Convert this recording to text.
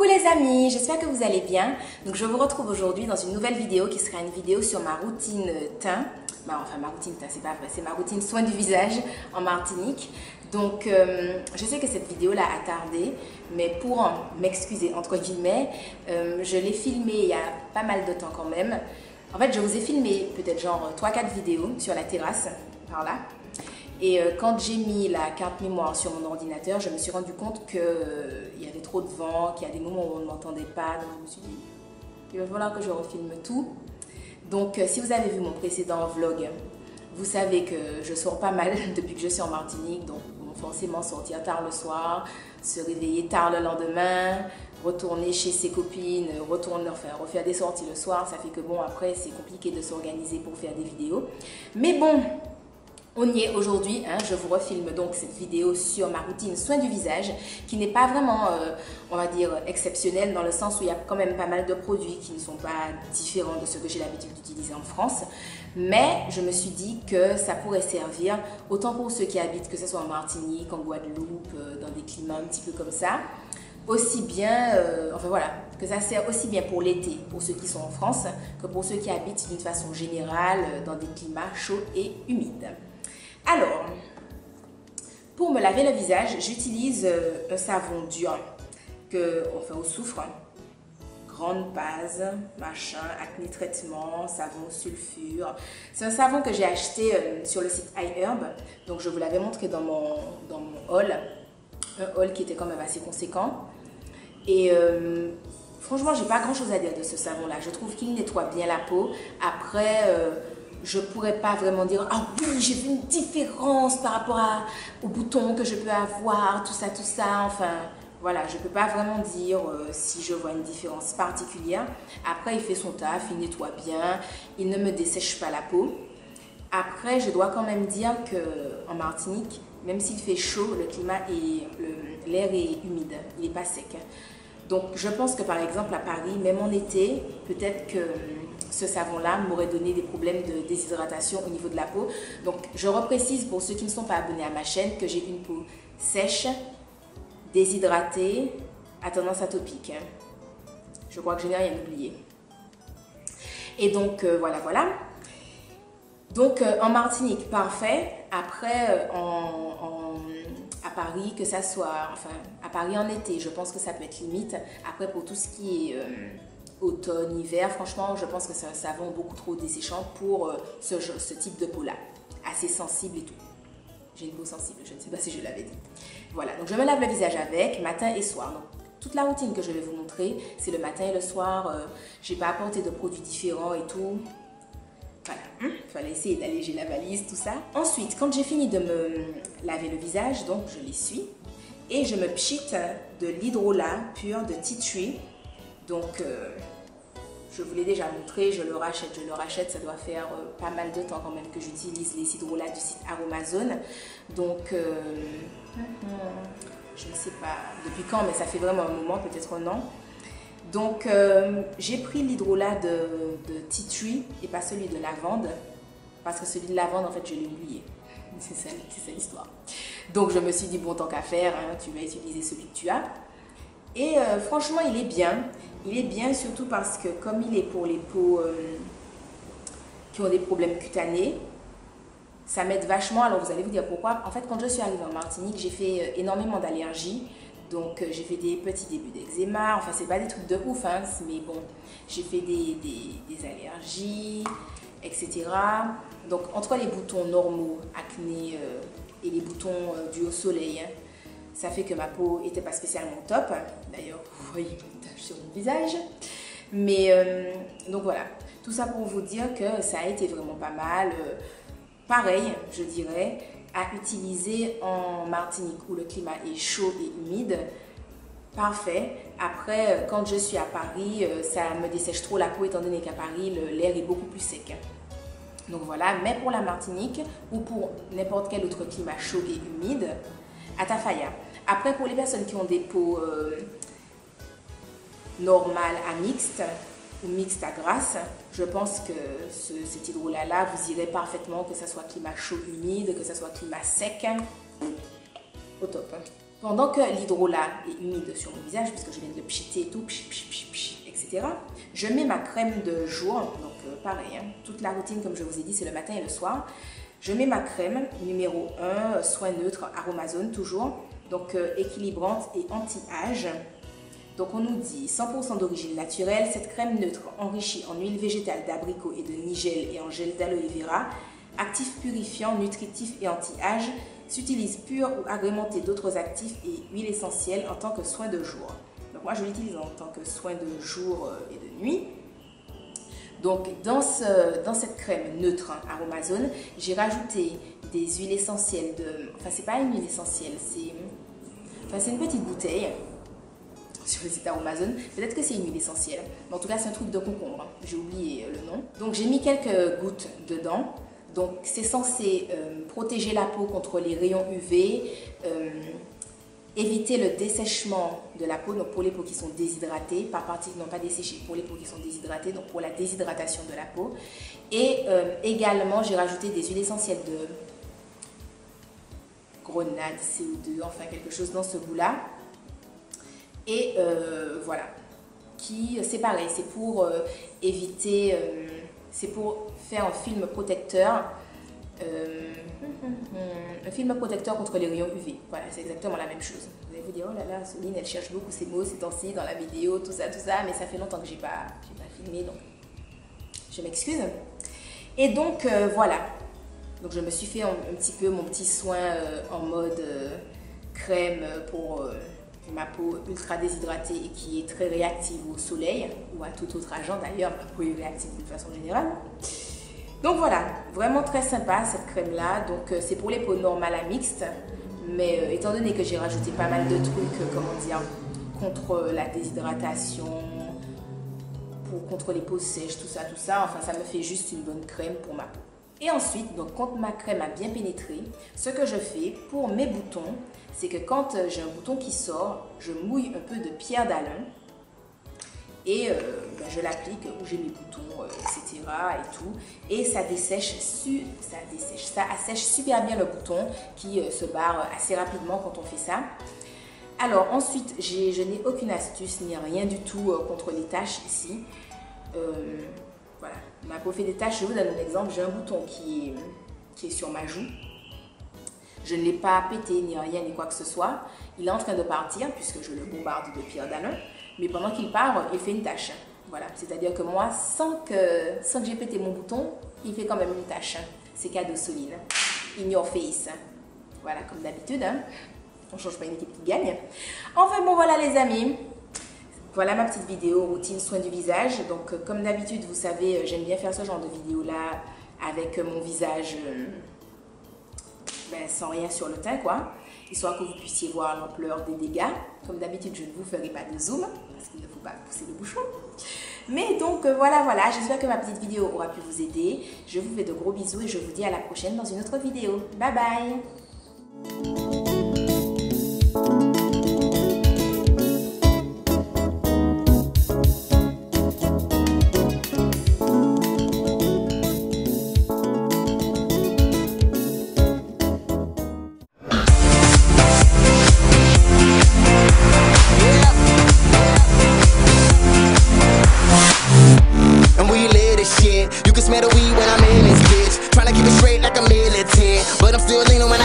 les amis, j'espère que vous allez bien. Donc je vous retrouve aujourd'hui dans une nouvelle vidéo qui sera une vidéo sur ma routine teint. Enfin ma routine teint, c'est pas vrai, c'est ma routine soin du visage en Martinique. Donc je sais que cette vidéo là a tardé, mais pour m'excuser entre guillemets, je l'ai filmée il y a pas mal de temps quand même. En fait je vous ai filmé peut-être genre 3-4 vidéos sur la terrasse, par là. Et quand j'ai mis la carte mémoire sur mon ordinateur, je me suis rendu compte qu'il y avait trop de vent, qu'il y a des moments où on ne m'entendait pas. Donc je me suis dit, il va falloir que je refilme tout. Donc si vous avez vu mon précédent vlog, vous savez que je sors pas mal depuis que je suis en Martinique. Donc bon, forcément sortir tard le soir, se réveiller tard le lendemain, retourner chez ses copines, refaire des sorties le soir. Ça fait que bon, après c'est compliqué de s'organiser pour faire des vidéos. Mais bon, on y est aujourd'hui, hein. Je vous refilme donc cette vidéo sur ma routine soin du visage qui n'est pas vraiment, on va dire, exceptionnelle dans le sens où il y a quand même pas mal de produits qui ne sont pas différents de ceux que j'ai l'habitude d'utiliser en France. Mais je me suis dit que ça pourrait servir autant pour ceux qui habitent, que ce soit en Martinique, en Guadeloupe, dans des climats un petit peu comme ça, aussi bien, enfin voilà, que ça sert aussi bien pour l'été, pour ceux qui sont en France, que pour ceux qui habitent d'une façon générale dans des climats chauds et humides. Alors, pour me laver le visage, j'utilise un savon dur au soufre, grande base, machin, acné traitement, savon sulfure. C'est un savon que j'ai acheté sur le site iHerb, donc je vous l'avais montré dans mon haul, un haul qui était quand même assez conséquent. Et franchement, j'ai pas grand chose à dire de ce savon là. Je trouve qu'il nettoie bien la peau. Après, je pourrais pas vraiment dire ah oui, j'ai vu une différence par rapport aux boutons que je peux avoir, tout ça, enfin voilà, je peux pas vraiment dire si je vois une différence particulière. Après, il fait son taf, il nettoie bien, il ne me dessèche pas la peau. Après, je dois quand même dire que en Martinique, même s'il fait chaud, le climat et l'air est humide, il est pas sec. Donc je pense que par exemple à Paris, même en été, peut-être que ce savon-là m'aurait donné des problèmes de déshydratation au niveau de la peau. Donc je reprécise pour ceux qui ne sont pas abonnés à ma chaîne que j'ai une peau sèche, déshydratée, à tendance atopique. Je crois que je n'ai rien oublié. Et donc voilà. Donc en Martinique, parfait. Après à Paris, que ça soit, enfin à Paris en été, je pense que ça peut être limite. Après pour tout ce qui est automne, hiver, franchement je pense que c'est un savon beaucoup trop desséchant pour ce type de peau là, assez sensible et tout. J'ai une peau sensible, je ne sais pas si je l'avais dit. Voilà, donc je me lave le visage avec, matin et soir. Donc, toute la routine que je vais vous montrer, c'est le matin et le soir. J'ai pas apporté de produits différents et tout. Voilà, il fallait essayer d'alléger la valise, tout ça. Ensuite, quand j'ai fini de me laver le visage, donc je l'essuie et je me pchite de l'hydrolat pur de Tea Tree. Donc, je vous l'ai déjà montré, je le rachète, ça doit faire pas mal de temps quand même que j'utilise les hydrolats du site Aromazone. Donc, je ne sais pas depuis quand, mais ça fait vraiment un moment, peut-être un an. Donc, j'ai pris l'hydrolat de Tea Tree et pas celui de lavande, parce que celui de lavande, en fait, je l'ai oublié. C'est ça l'histoire. Donc, je me suis dit, bon, tant qu'à faire, hein, tu vas utiliser celui que tu as. Et franchement, il est bien. Il est bien surtout parce que comme il est pour les peaux qui ont des problèmes cutanés, ça m'aide vachement. Alors, vous allez vous dire pourquoi. En fait, quand je suis arrivée en Martinique, j'ai fait énormément d'allergies. Donc j'ai fait des petits débuts d'eczéma, enfin c'est pas des trucs de ouf, hein, mais bon, j'ai fait des allergies, etc. Donc entre les boutons normaux, acné et les boutons dus au soleil, hein, ça fait que ma peau était pas spécialement top. D'ailleurs, vous voyez une tache sur mon visage. Mais donc voilà, tout ça pour vous dire que ça a été vraiment pas mal. Pareil, je dirais, à utiliser en Martinique où le climat est chaud et humide, parfait. Après, quand je suis à Paris, ça me dessèche trop la peau étant donné qu'à Paris, l'air est beaucoup plus sec. Donc voilà, mais pour la Martinique ou pour n'importe quel autre climat chaud et humide, Atafaya. Après, pour les personnes qui ont des peaux normales à mixtes, ou mixte à grasse, je pense que cet hydrolat-là, vous irez parfaitement, que ce soit climat chaud, humide, que ce soit climat sec, au top. Pendant que l'hydrolat est humide sur mon visage, puisque je viens de le pchiter et tout, etc., je mets ma crème de jour, donc pareil, hein, toute la routine comme je vous ai dit, c'est le matin et le soir. Je mets ma crème numéro 1, soin neutre, Aromazone toujours, donc équilibrante et anti-âge. Donc on nous dit 100% d'origine naturelle, cette crème neutre enrichie en huile végétale d'abricot et de nigel et en gel d'aloe vera, actif purifiant, nutritif et anti-âge, s'utilise pur ou agrémenté d'autres actifs et huiles essentielles en tant que soin de jour. Donc moi je l'utilise en tant que soin de jour et de nuit. Donc dans cette crème neutre Aromazone, j'ai rajouté des huiles essentielles de... Enfin c'est pas une huile essentielle, c'est une petite bouteille sur le site Aromazone. Peut-être que c'est une huile essentielle, mais en tout cas c'est un truc de concombre, j'ai oublié le nom. Donc j'ai mis quelques gouttes dedans. Donc c'est censé protéger la peau contre les rayons UV, éviter le dessèchement de la peau, donc pour les peaux qui sont déshydratées, par partie non pas desséchées, pour les peaux qui sont déshydratées, donc pour la déshydratation de la peau. Et également j'ai rajouté des huiles essentielles de grenade, CO2, enfin quelque chose dans ce goût-là. Et voilà, c'est pareil, c'est pour éviter, c'est pour faire un film protecteur, contre les rayons UV. Voilà, c'est exactement la même chose. Vous allez vous dire, oh là là, Soline, elle cherche beaucoup ces mots ces temps-ci dans la vidéo, tout ça, mais ça fait longtemps que j'ai pas filmé, donc je m'excuse. Et donc voilà, donc je me suis fait un petit peu mon petit soin en mode crème pour ma peau ultra déshydratée et qui est très réactive au soleil ou à tout autre agent d'ailleurs, ma peau est réactive de façon générale. Donc voilà, vraiment très sympa cette crème là. Donc c'est pour les peaux normales à mixtes, mais étant donné que j'ai rajouté pas mal de trucs, comment dire, contre la déshydratation, contre les peaux sèches, tout ça, enfin ça me fait juste une bonne crème pour ma peau. Et ensuite, donc quand ma crème a bien pénétré, ce que je fais pour mes boutons, c'est que quand j'ai un bouton qui sort, je mouille un peu de pierre d'Alain et je l'applique où j'ai mes boutons, etc. et tout. Et ça assèche super bien le bouton qui se barre assez rapidement quand on fait ça. Alors ensuite, je n'ai aucune astuce ni rien du tout contre les taches ici. Voilà, ma peau fait des taches. Je vous donne un exemple. J'ai un bouton qui est sur ma joue. Je ne l'ai pas pété ni rien ni quoi que ce soit. Il est en train de partir puisque je le bombarde de pierre d'Alain. Mais pendant qu'il part, il fait une tache. Voilà, c'est-à-dire que moi, sans que j'ai pété mon bouton, il fait quand même une tache. C'est cadeau Soline. In your face. Voilà, comme d'habitude. Hein. On ne change pas une équipe qui gagne. Enfin bon, voilà les amis. Voilà ma petite vidéo routine soin du visage. Donc comme d'habitude, vous savez, j'aime bien faire ce genre de vidéo-là avec mon visage sans rien sur le teint, quoi. Histoire que vous puissiez voir l'ampleur des dégâts. Comme d'habitude, je ne vous ferai pas de zoom parce qu'il ne faut pas pousser le bouchon. Mais donc voilà, j'espère que ma petite vidéo aura pu vous aider. Je vous fais de gros bisous et je vous dis à la prochaine dans une autre vidéo. Bye bye! Smell the weed when I'm in this bitch. Tryna keep it straight like a militant, but I'm still leaning when I